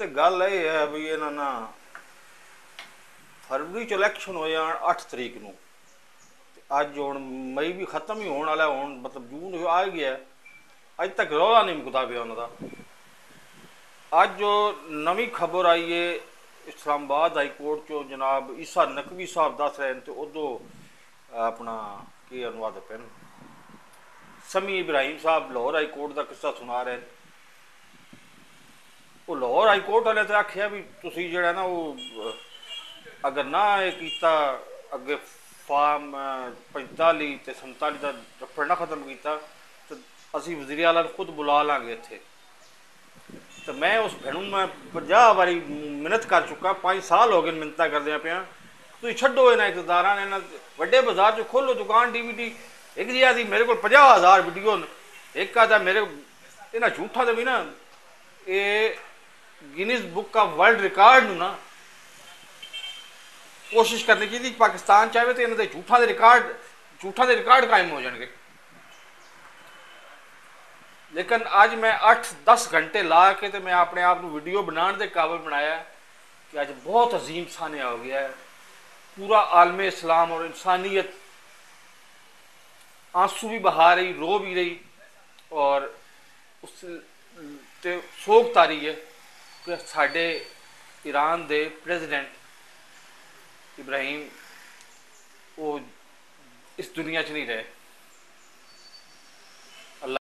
तो गल ये है भी इन्हों ना फरवरी च इलैक्शन हो जान 8 तरीक को, अज हूँ मई भी खत्म ही होने वाला, हूँ मतलब जून आ गया, अज तक रौला नहीं मुकता पाया उन्होंने। अज जो नवी खबर आई है इस्लामाबाद हाई कोर्ट चो, जनाब ईसा नकवी साहब दस रहे हैं, तो उदो अपना की अनुवाद पे समी इब्राहिम साहब लाहौर हाई कोर्ट का किस्सा सुना रहे हैं। वो लाहौर हाई कोर्ट वाले तो आख्या भी तुसी जो ना वो अगर ना ये किया अगे फार्म 45 ते 47 का रफड़ ना खत्म किया तो असी वजीर आला खुद बुला लाँगे इतने। तो मैं उस भैनू मैं 50 बारी मिन्नत कर चुका, 5 साल हो गए मिन्नत करदे पिया, तुम छो इन्होंने इकतदार ने व्डे बाजार च खोलो दुकान DVD एक जी थी मेरे को 50,000 वीडियो एक आता मेरे इन्हें झूठा तो भी ना ये Guinness book of world record ना कोशिश करनी चाहिए। पाकिस्तान चाहे तो इन्होंने झूठा के रिकॉर्ड कायम हो जाएंगे। लेकिन अज मैं 8-10 घंटे ला के तो मैं अपने आप को वीडियो बनाने के काबिल बनाया कि अज बहुत अजीम सानिया हो गया है। पूरा आलम इस्लाम और इंसानियत आंसू भी बहा रही, रो भी रही और उस सोग तारी है कि साडे ईरान के प्रेजिडेंट इब्राहिम वो इस दुनिया च नहीं रहे।